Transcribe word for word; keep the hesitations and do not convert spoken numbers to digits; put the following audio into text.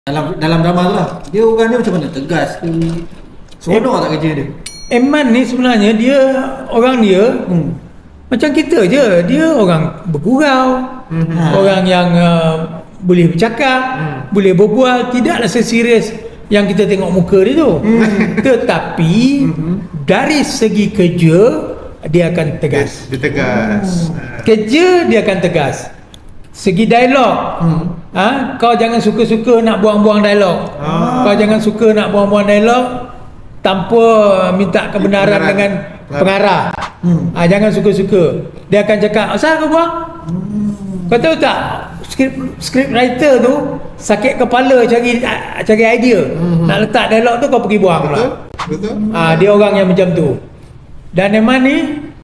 Dalam dalam drama tu lah, dia orang dia macam mana? Tegas ke? Seronok tak kerja dia? Eman ni sebenarnya dia, orang dia hmm. macam kita je. Dia orang bergurau, hmm. orang yang uh, boleh bercakap, hmm. boleh berbual. Tidaklah seserius yang kita tengok muka dia tu. hmm. Tetapi hmm. dari segi kerja dia akan tegas. Dia, dia tegas. hmm. Kerja dia akan tegas. Segi dialog, hmm. ha? Kau jangan suka-suka nak buang-buang dialog. ah. Kau jangan suka nak buang-buang dialog tanpa minta kebenaran Benaran. dengan pengarah. hmm. ha, Jangan suka-suka. Dia akan cakap, asal kau buang? hmm. Kau tahu tak, script, script writer tu sakit kepala cari cari idea. hmm. Nak letak dialog tu kau pergi buang. Betul? Lah. Betul? ha, Dia orang yang macam tu. Dan Eman ni